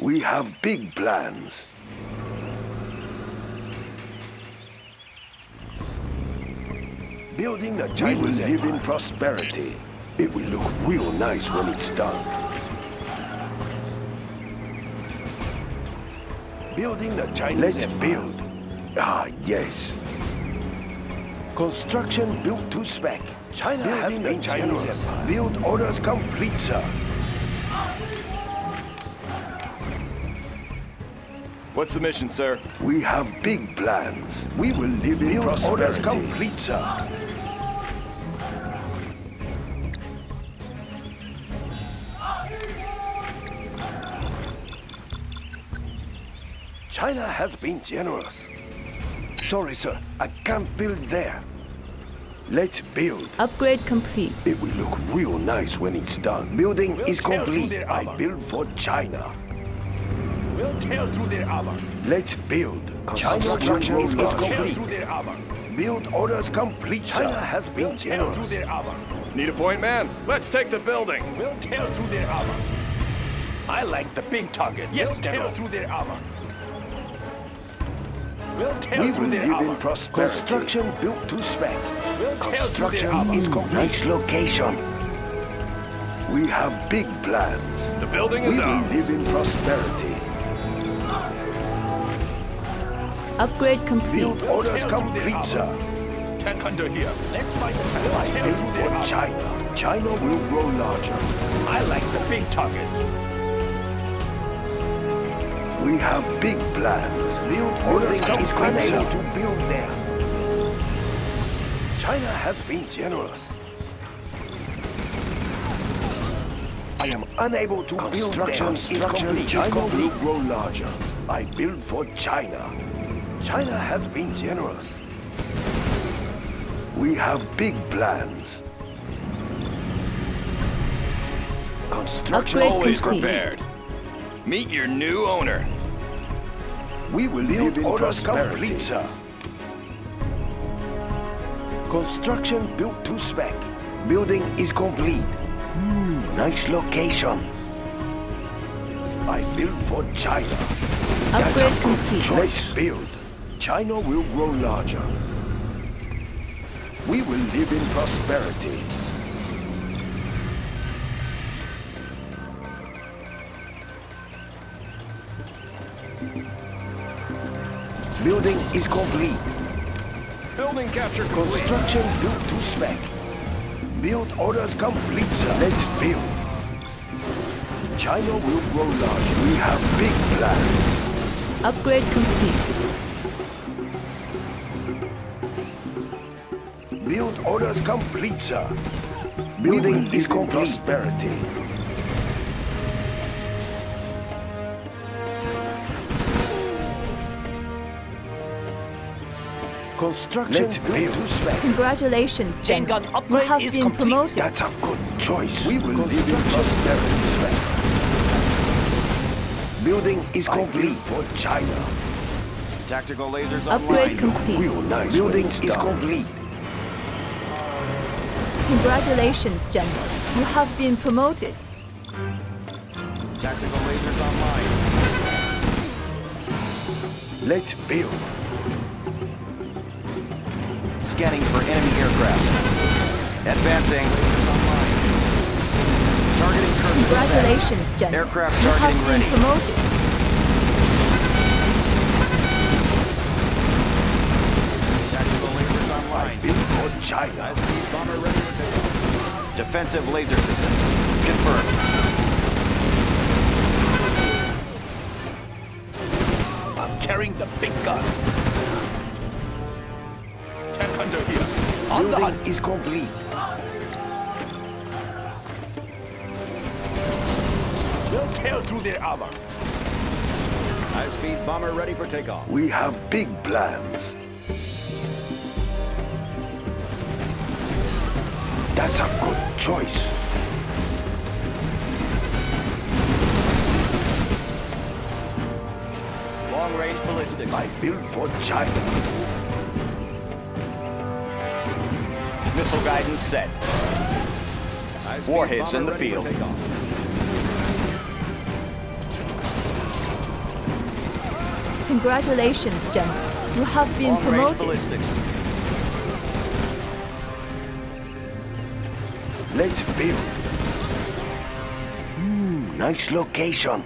We have big plans. Building a Chinese live in prosperity. It will look real nice when it's done. Building a Chinese Let's build. Ah, yes. Construction built to spec. China building has been Chinese. Build orders complete, sir. What's the mission, sir? We have big plans. We will live in prosperity. Orders complete, sir. China has been generous. Sorry, sir. I can't build there. Let's build. Upgrade complete. It will look real nice when it's done. Building is complete. I build for China. We'll tear through their armor. Let's build. Construction is complete. Build orders complete, China has been generous. Need a point, man? Let's take the building. We'll tear through their armor. I like the big target. Yes, tear through their armor. We'll tear we through will their live armor. in prosperity. Construction built to spec. We'll Construction is complete. Nice location. We have big plans. The building is we ours. will live in prosperity. Upgrade complete. Build orders complete, sir. Tank under here. Let's fight the tank. I build for China. China will grow larger. I like the big targets. We have big plans. Build orders complete, sir. To build there. China has been generous. I am unable to build there. Construction China will grow larger. I build for China. China has been generous. We have big plans. Construction Upgrade always complete. prepared. Meet your new owner. We will live in prosperity, sir. Construction built to spec. Building is complete. Nice location. I build for China. Upgrade complete. Let's build. China will grow larger. We will live in prosperity. Building is complete. Building capture complete. Construction built to spec. Build orders complete, sir. Let's build. China will grow larger. We have big plans. Upgrade complete. Build orders complete, sir. Building is complete. Prosperity. Construction built to spec. Congratulations, General. Gun You upgrade have is been complete. promoted. That's a good choice. We will live in prosperity, spec. Building is complete for China. Tactical lasers Upgrade online. complete. Real nice. Building is complete. Congratulations, General. You have been promoted. Tactical lasers online. Let's build. Scanning for enemy aircraft. Advancing. Targeting cursor. Congratulations, General. Aircraft You have targeting been ready. promoted. Tactical lasers online. Built for China. Bomber ready to take off. Defensive laser systems. Confirmed. I'm carrying the big gun. Tank under here. On the hunt. Building is complete. We'll tear through their armor. High-speed bomber ready for takeoff. We have big plans. That's a good choice. Long-range ballistics. I built for China. Missile guidance set. Warheads in the field. Congratulations, General. You have been Long-range promoted. ballistics. Let's build. Nice location.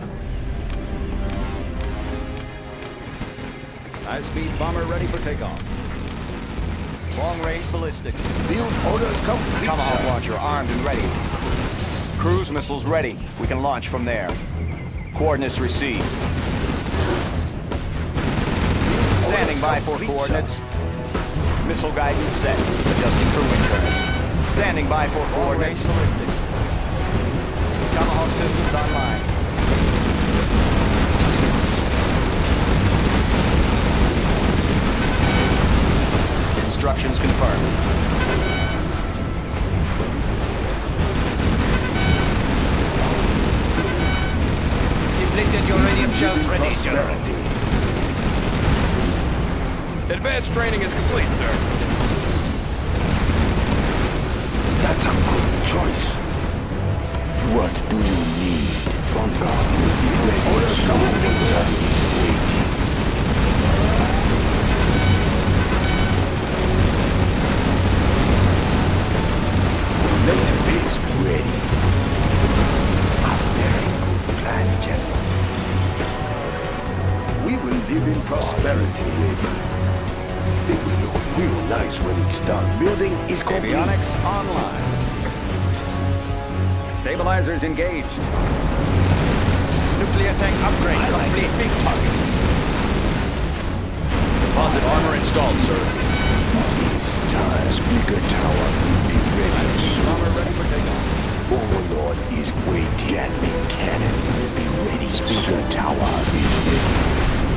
High-speed bomber ready for takeoff. Long-range ballistics. Build orders complete, Tomahawk sir. launcher armed and ready. Cruise missiles ready. We can launch from there. Coordinates received. Standing by for coordinates. Missile guidance set. Adjusting for wind current. Standing by for coordinates. Ballistics. Tomahawk systems online. Instructions confirmed. Depleted uranium shells ready, General. Prosperity. Advanced training is complete, sir. That's a good choice. What do you need? Vanguard will be ready. Orders complete, sir. Waiting. Let's base ready. A very good plan, General. We will live in prosperity. It will look real nice when it's done. Building is complete. Avionics online. Stabilizers engaged. Nuclear tank upgrade complete. Big target. Deposit armor installed, sir. It's time. Speaker tower will be ready soon. Bomber ready for takeoff. Overlord is waiting. Gatling cannon will be ready. Speaker tower is ready.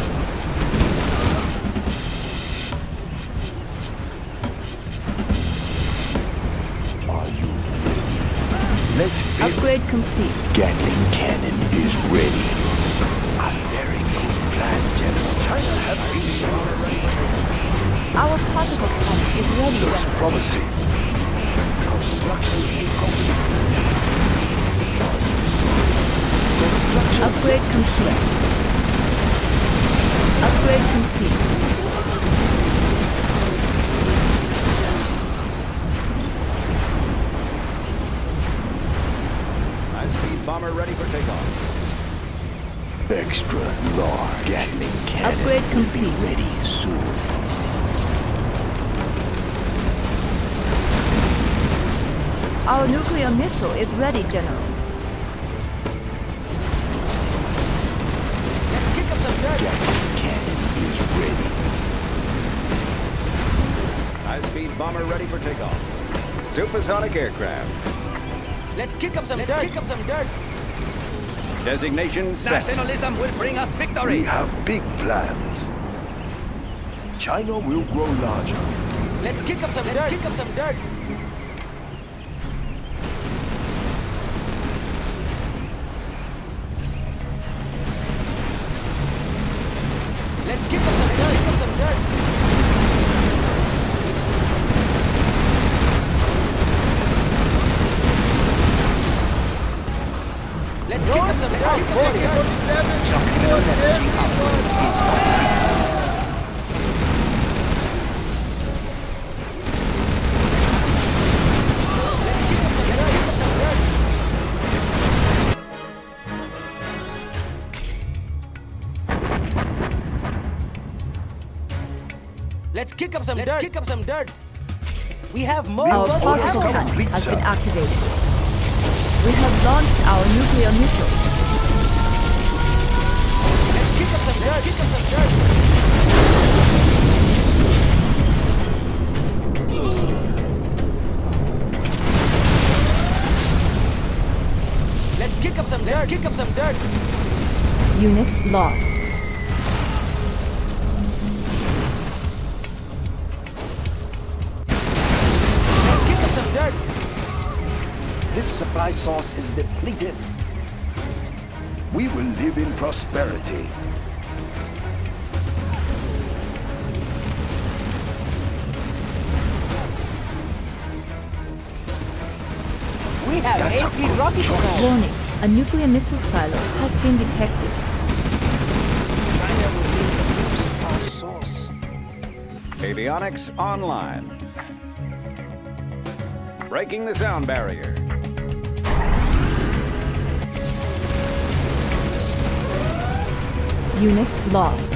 Are you ready? Let's build. Upgrade complete. Gatling cannon is ready. A very good plan, General. China has been Our particle cannon is ready, looks General. promising. Construction is complete. Construction Upgrade complete. Upgrade complete. High-speed bomber ready for takeoff. extra large. Gatling cannon Upgrade will be complete. ready soon. Our nuclear missile is ready, General. Gatling cannon is ready. High-speed bomber ready for takeoff. Supersonic aircraft. Let's kick up some dirt. Designation set. Nationalism will bring us We victory. have big plans. China will grow larger. Let's kick up some dirt. Let's kick up some dirt. Let's kick up some dirt. Let's kick up some dirt. We have more. Our Orders particle cannon complete, has sir. been activated. We have launched our nuclear missile. Let's kick up some dirt. Let's kick up some dirt. Unit lost. Let's kick up some dirt. This supply source is depleted. We will live in prosperity. We have That's a 80 good rocket choice. stars. Warning, a nuclear missile silo has been detected. China will Avionics online. Breaking the sound barrier. Unit lost.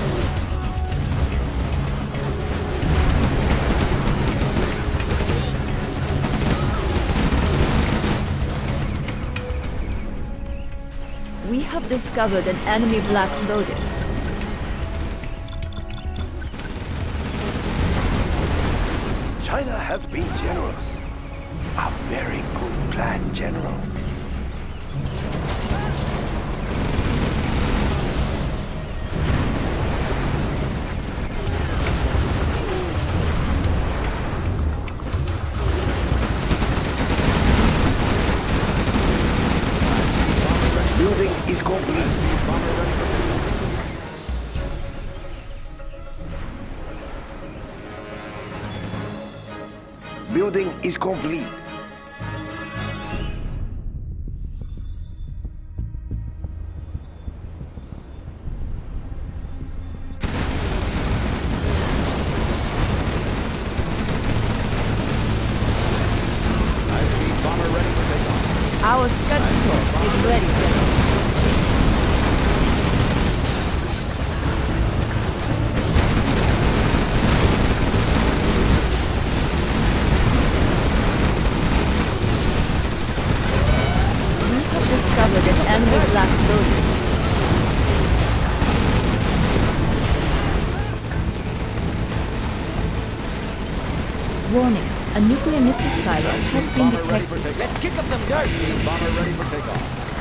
We have discovered an enemy Black Lotus. China has been generous. A very good plan, General. Building is complete. Building is complete. High-speed bomber ready for takeoff. Our Scud Storm is ready, General. We have discovered an enemy Black Lotus. Warning, a nuclear missile silo has been Bomber ready for detected. takeoff. Let's kick up some dirt. High-speed bomber ready for takeoff.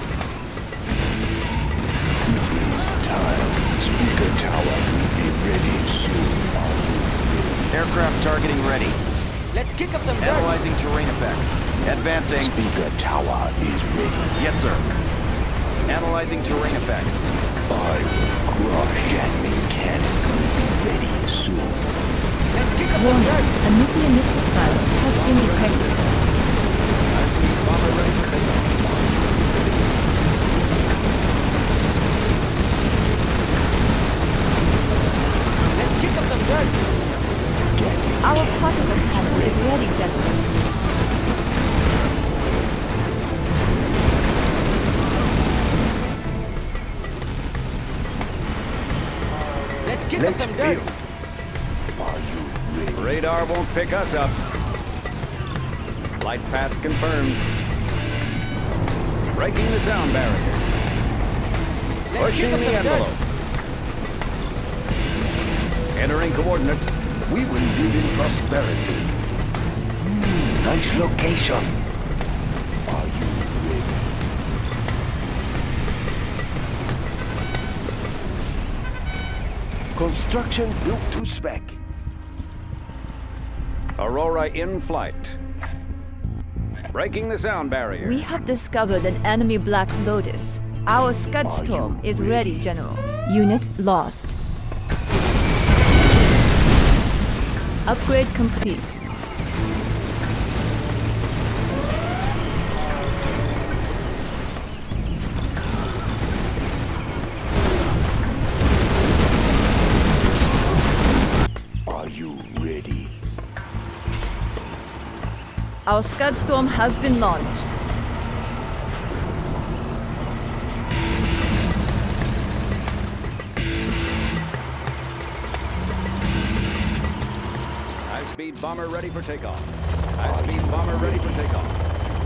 Time. Speaker tower will be ready soon. Aircraft targeting ready. Let's kick up some dirt. Analyzing terrain effects. Advancing. Speaker tower is ready. Yes, sir. Analyzing terrain effects. I will crush enemy cannon will be ready soon. Let's kick up some Warning, dirt. a nuclear missile silo has been detected. High-speed bomber ready for takeoff. Let's kick up some dirt. Our particle cannon is ready, General. Let's kick up Let's some dirt. build. Are you ready? Radar won't pick us up. Flight path confirmed. Breaking the sound barrier. Let's Pushing kick up the some envelope. Entering coordinates. We will live in prosperity. Nice location. Are you ready? Construction built to spec. Aurora in flight. Breaking the sound barrier. We have discovered an enemy Black Lotus. Our Scud Storm is ready, General. Unit lost. Upgrade complete. Are you ready? Our Scud Storm has been launched. High-speed bomber ready for takeoff. High-speed bomber ready for takeoff.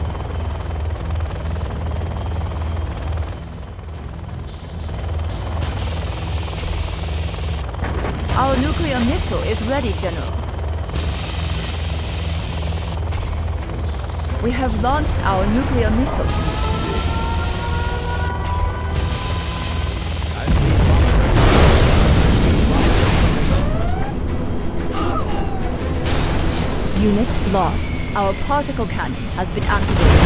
Our nuclear missile is ready, General. We have launched our nuclear missile. High-speed bomber ready. Unit lost. Our particle cannon has been activated.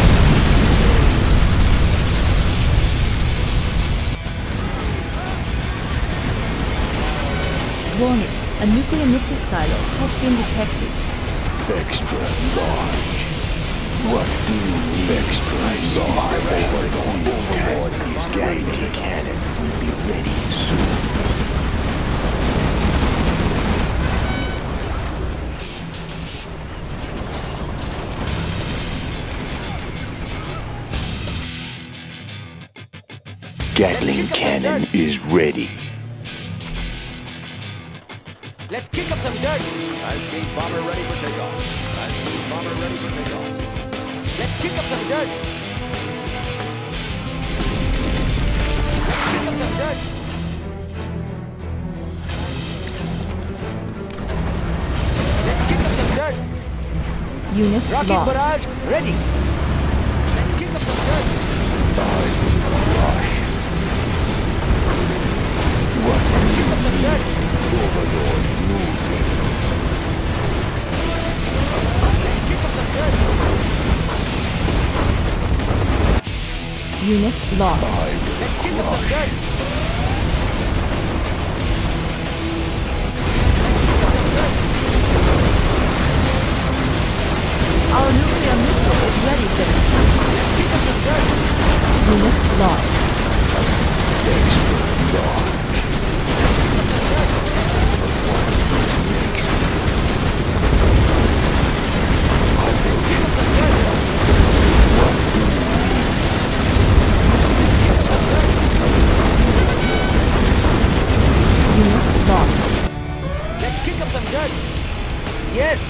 Warning, a nuclear missile silo has been detected. Extra large. What do you mean? Extra large. Overboard is anti-cannon will be ready soon. Gatling cannon is ready. Let's kick up some dirt. High-speed bomber ready for takeoff. High-speed bomber ready for takeoff. Let's kick up some dirt. Let's kick up some dirt. Let's kick up some dirt. Unit Rocket lost. barrage ready. Let's kick up some dirt. What Let's kick up some dirt. Overlord moving? Let's kick up some dirt. Unit lost. Let's kick up some dirt. Our nuclear missile is ready, General. Let's kick up some dirt. Unit lost. Unit lost. Let's kick up some dirt. Yes.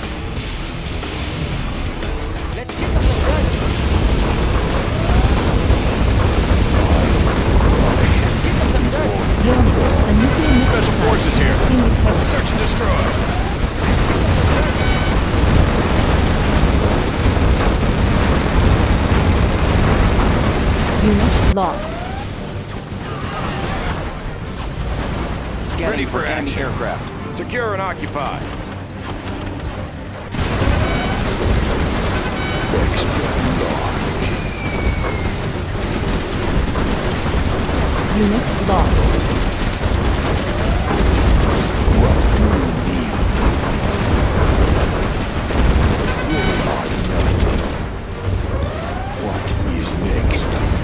Let's kick up some dirt. Let's kick up some dirt. Warning. A nuclear missile Special site forces here. has been recovered. Search and destroy. Unit lost. Ready Ready for for enemy action. aircraft. Secure and occupied. Unit lost. What is next?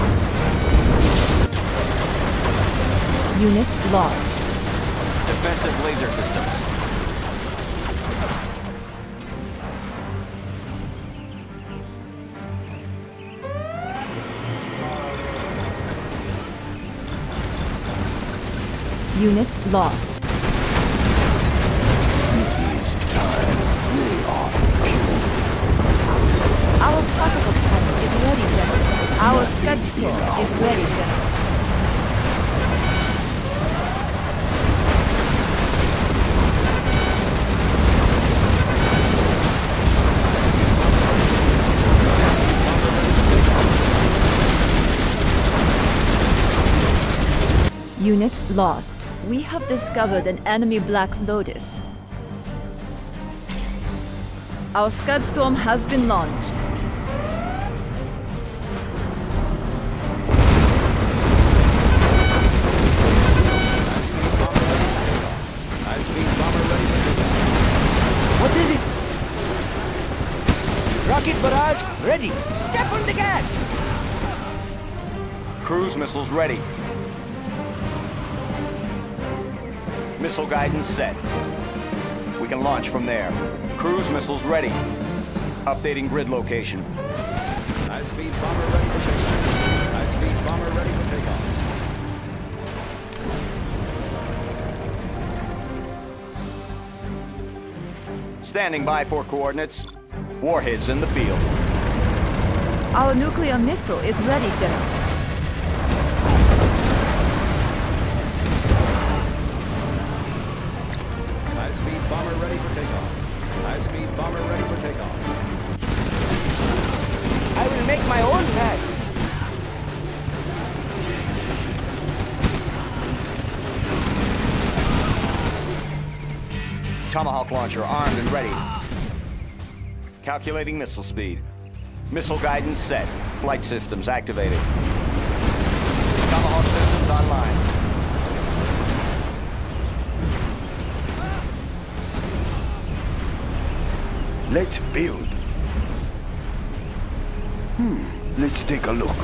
Unit lost. Defensive laser systems. Unit lost. Our particle cannon is ready, General. Our Scud Storm is ready, General. Unit lost. We have discovered an enemy Black Lotus. Our Scud Storm has been launched. High-speed bomber ready for takeoff. What is it? Rocket barrage ready. Step on the gas. Cruise missiles ready. Missile guidance set. We can launch from there. Cruise missiles ready. Updating grid location. High-speed bomber ready for takeoff. High-speed bomber ready for takeoff. Standing by for coordinates. Warheads in the field. Our nuclear missile is ready, General. High-speed bomber ready for takeoff. High-speed bomber ready for takeoff. I will make my own path. Tomahawk launcher armed and ready. Calculating missile speed. Missile guidance set. Flight systems activated. Tomahawk systems online. Let's build. Let's take a look.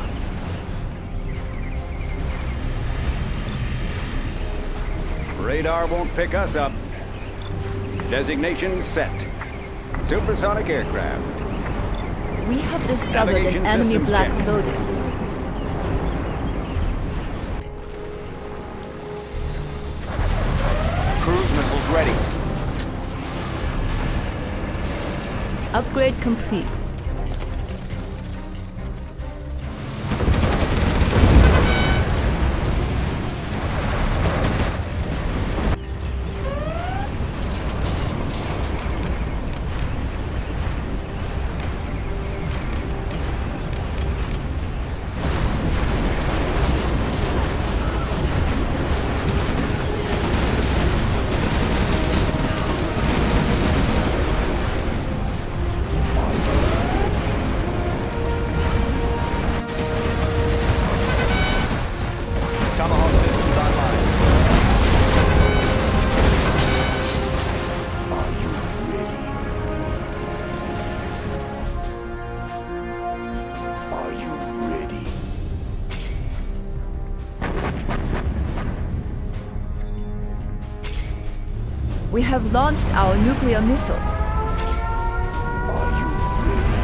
Radar won't pick us up. Designation set. Supersonic aircraft. We have discovered Navigation an enemy systems Black checked. Lotus. ready. Upgrade complete. Tomahawk systems online. Are you ready? Are you ready? We have launched our nuclear missile. Are you ready?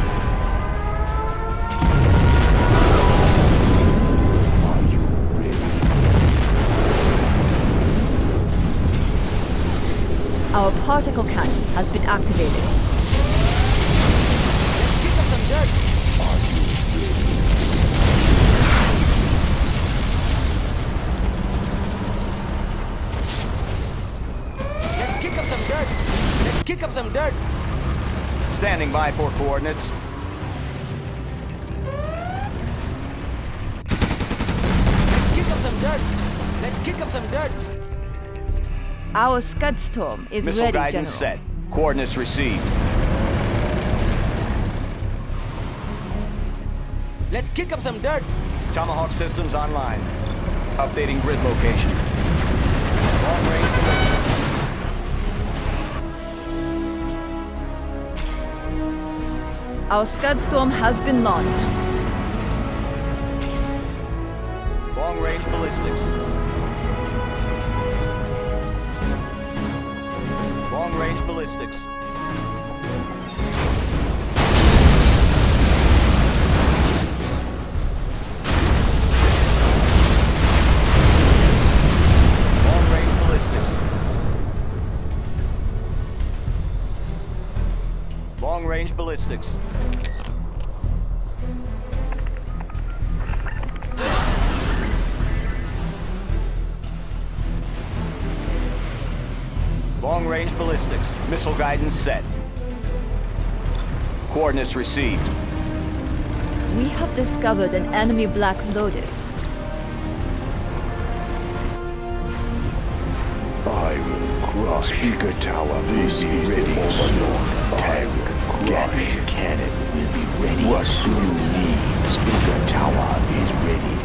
Are you ready? Our particle cannon has been activated. Pick up some dirt. Are you ready? Let's kick up some dirt. Let's kick up some dirt. Standing by for coordinates. Let's kick up some dirt. Let's kick up some dirt. Our Scud Storm is Missile ready, guidance General. set. Coordinates received. Let's kick up some dirt. Tomahawk systems online. Updating grid location. Long range ballistics. Our Scud Storm has been launched. Long range ballistics. Long range ballistics. Long range ballistics. Long range ballistics. Long range ballistics. Missile guidance set. Coordinates received. We have discovered an enemy Black Lotus. I will crush Speaker Tower. This is the Overlord. Tank Gatling cannon will be ready. What do you need? Speaker Tower is ready.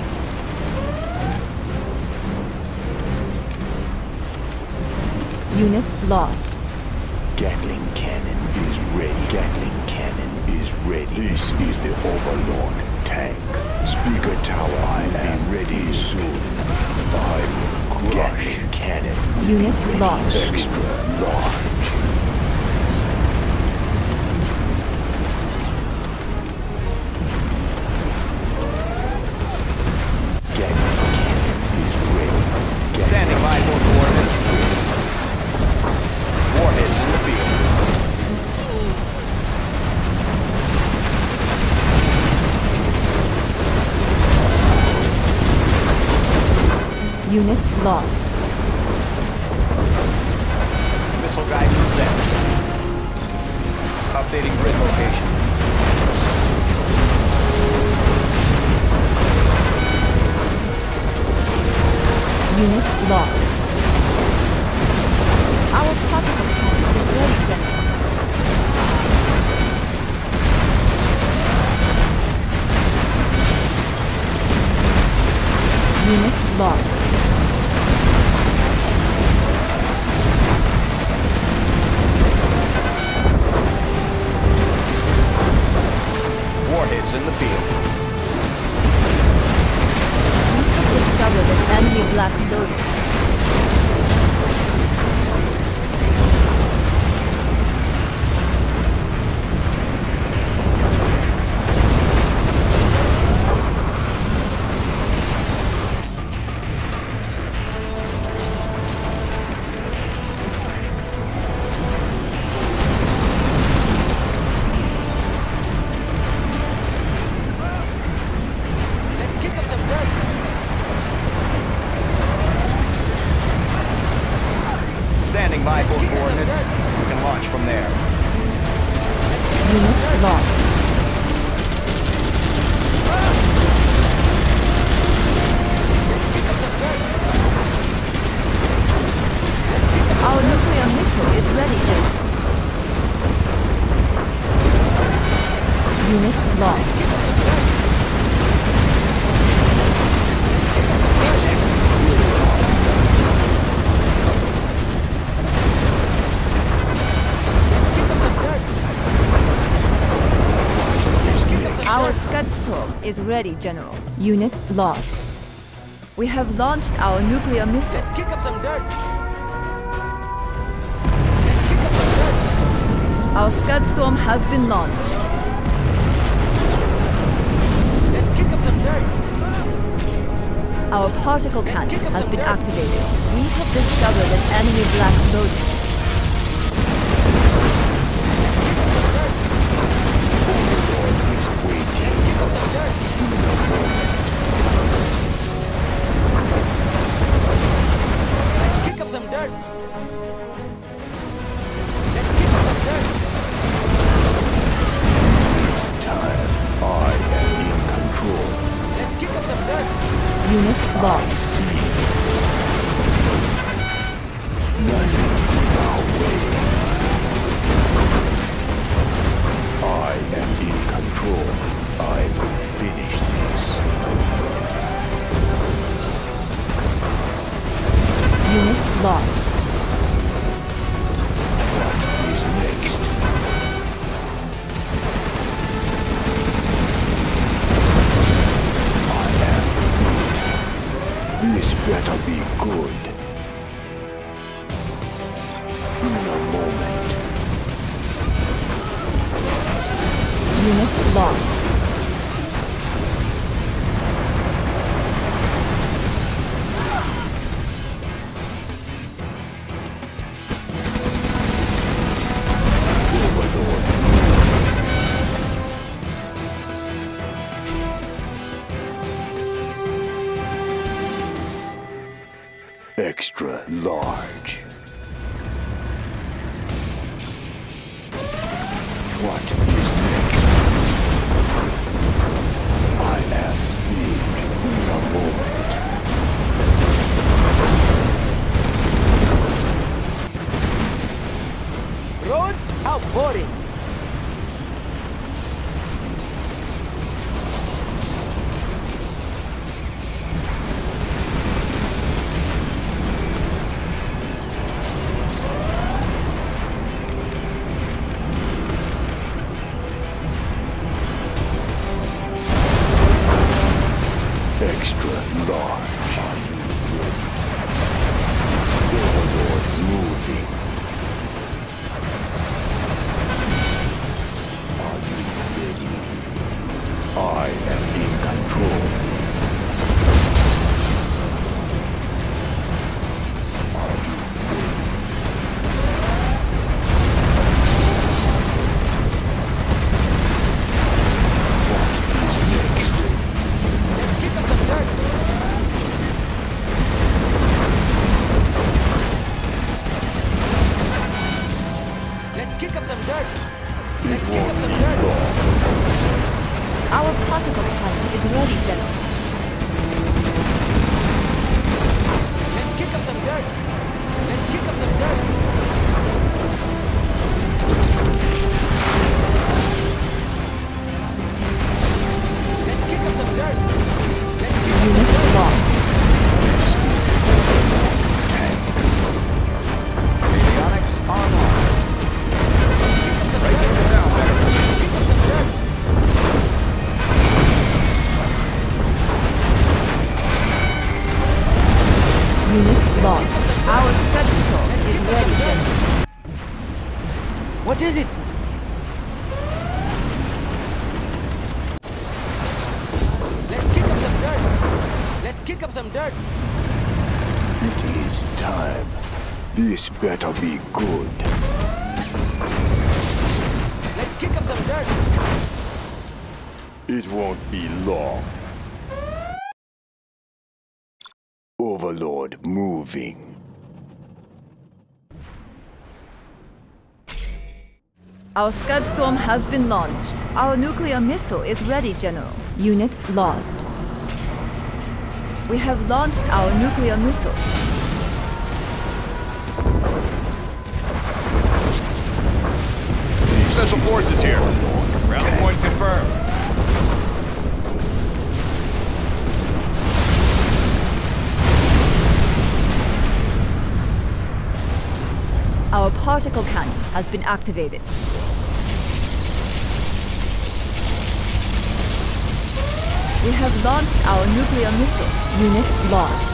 Unit lost. Gatling cannon is ready. Gatling cannon is ready. This is the Overlord tank. Speaker Tower, I am ready soon. I will crush Gatling cannon. Unit Ready. lost. Extra large. Gatling cannon is ready. Gatling Standing by for coordinates. Warheads in the field. Unit lost. Missile guidance set. Updating grid location. Unit lost. Our particle cannon is ready, General. Unit lost. Warheads in the field. We have discovered an enemy Black Lotus. coordinates. You can launch from there. Unit lost. Our nuclear missile is ready, General. Unit lost. Our Scudstorm is ready, General. Unit lost. We have launched our nuclear missile. Let's kick up some dirt. Our Scudstorm has been launched. Let's kick up some dirt. Our particle cannon has been activated. We have discovered an enemy Black Lotus. Kick up some dirt. Let's kick up some dirt. This time, I am in control. Let's kick up some dirt. Unit lost. See. Nothing in our way. I am in control. I will finish this. Unit lost. What is next? This better be good. In a moment. Unit lost. Extra large. What is next? I am big in a moment. Roads? How boring. Extra large. Overlord moving. Are you ready? I am in control. Are you ready? What is next? Let's kick up some dirt. Let's kick up some dirt. It Let's kick up won't some be dirt. long. Our particle cannon is ready, General. Let's kick up some dirt. Let's kick up some dirt. Let's kick up some dirt. Let's kick up some Unit dirt. lost. Avionics online. Breaking it down there. Kick up some dirt. Unit lost. Our Scudstorm is ready, General. What is it? Let's kick up some dirt. Let's kick up some dirt. It is time. This better be good. Let's kick up some dirt. It won't be long. Overlord moving. Our Scudstorm has been launched. Our nuclear missile is ready, General. Unit lost. We have launched our nuclear missile. Special forces here. Rally point confirmed. Our particle cannon has been activated. We have launched our nuclear missile. Unit lost.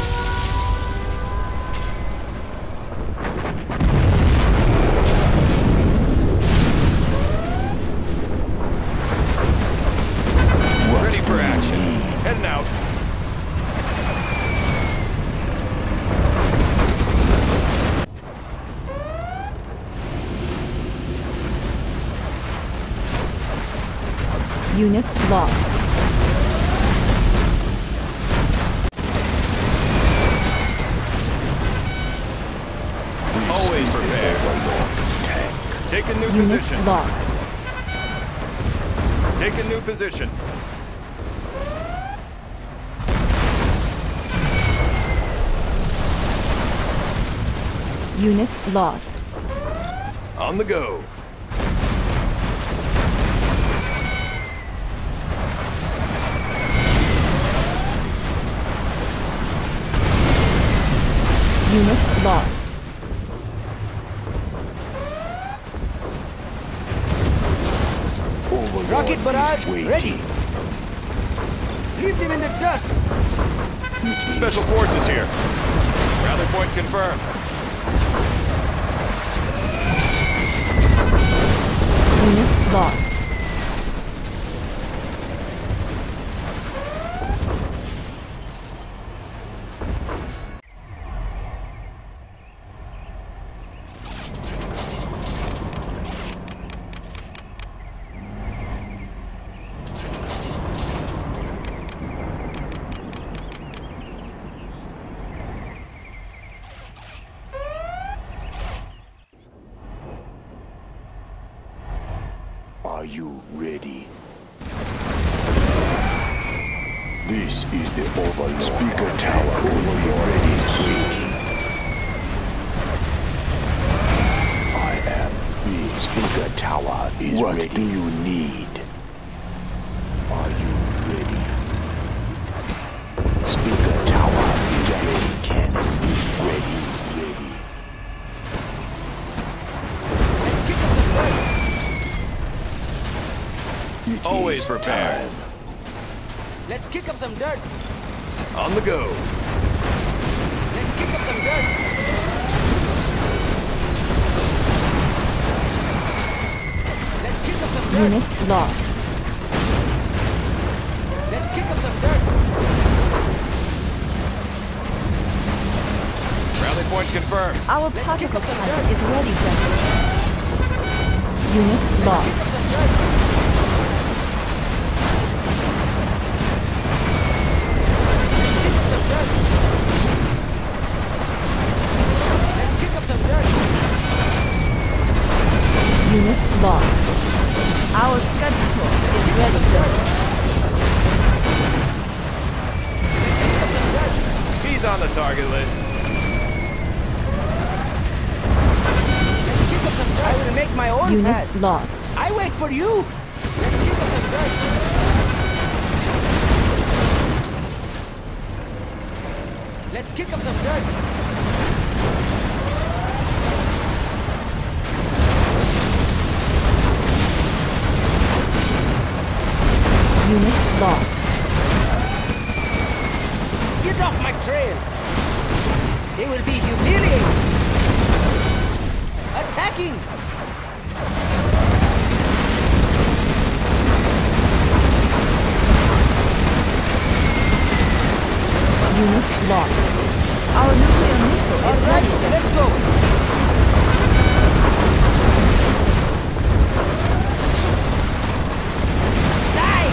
Ready for action. Heading out. Unit lost. Always prepare. Take a new Unit position. lost. Take a new position. Unit lost. On the go. Unit lost. Overlord Rocket barrage is waiting. ready. Leave them in the dust. Special forces here. Rally point confirmed. Unit lost. Are you ready? This is the Overlord. Speaker Tower. Overlord is waiting. I am the Speaker Tower is ready. What do you need? Are you ready? Speaker Tower is ready. Cannon is ready. It Always is prepared. time. Let's kick up some dirt. On the go. Let's kick up some dirt. Let's kick up some dirt. Unit lost. Let's kick up some dirt. Rally point confirmed. Our particle cannon is ready, General. Unit Kick lost. up some dirt. Let's kick up some dirt. Unit lost. Our Scudstorm is ready, General. He's on the target list. Let's kick up some dirt. I will make my own Unit path. lost. I wait for you. Let's kick up some dirt. Let's kick up some dirt. Unit lost. Get off my trail. They will be humiliated. Attacking. Unit lost. Our nuclear missile All is right, ready, General. let's go. Die.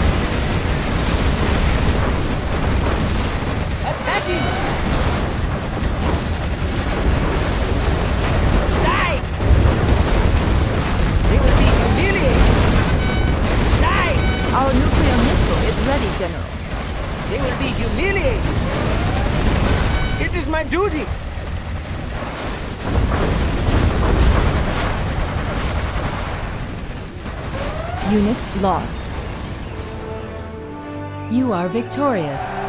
Attacking. Die. They will be on duty! Unit lost. You are victorious.